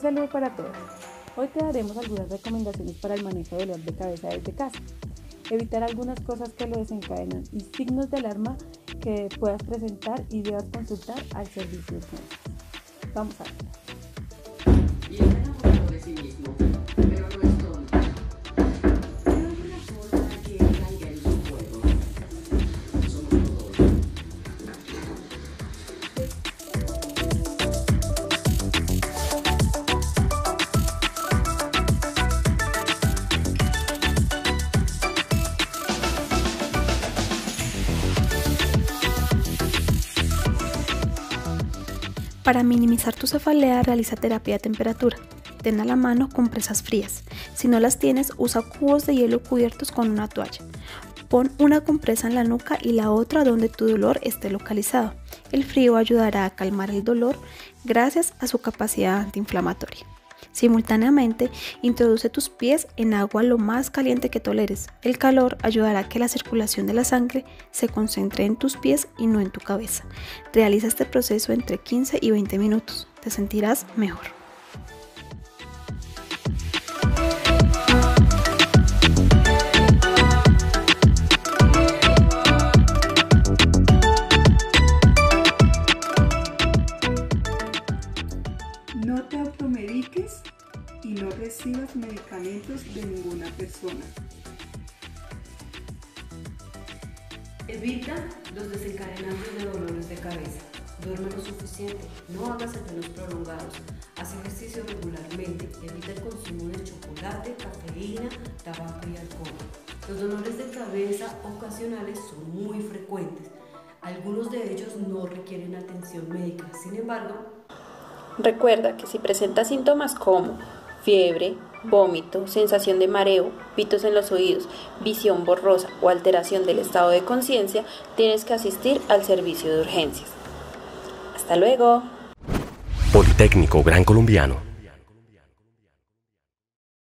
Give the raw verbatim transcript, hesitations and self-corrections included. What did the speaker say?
saludo para todos. Hoy te daremos algunas recomendaciones para el manejo de dolor de cabeza desde casa. Evitar algunas cosas que lo desencadenan y signos de alarma que puedas presentar y debas consultar al servicio de urgencias. Vamos a ver. Y es enamorado de sí mismo, pero no es tonto. Hay alguna forma que caiga en su juego. Somos todos. Para minimizar tu cefalea, realiza terapia de temperatura. Ten a la mano compresas frías. Si no las tienes, usa cubos de hielo cubiertos con una toalla. Pon una compresa en la nuca y la otra donde tu dolor esté localizado. El frío ayudará a calmar el dolor gracias a su capacidad antiinflamatoria. Simultáneamente, introduce tus pies en agua lo más caliente que toleres. El calor ayudará a que la circulación de la sangre se concentre en tus pies y no en tu cabeza. Realiza este proceso entre quince y veinte minutos. Te sentirás mejor. No te automediques y no recibas medicamentos de ninguna persona. Evita los desencadenantes de dolores de cabeza. Duerme lo suficiente, no hagas ayunos prolongados, haz ejercicio regularmente, evita el consumo de chocolate, cafeína, tabaco y alcohol. Los dolores de cabeza ocasionales son muy frecuentes. Algunos de ellos no requieren atención médica, sin embargo, recuerda que si presentas síntomas como fiebre, vómito, sensación de mareo, pitos en los oídos, visión borrosa o alteración del estado de conciencia, tienes que asistir al servicio de urgencias. Hasta luego. Politécnico Gran Colombiano.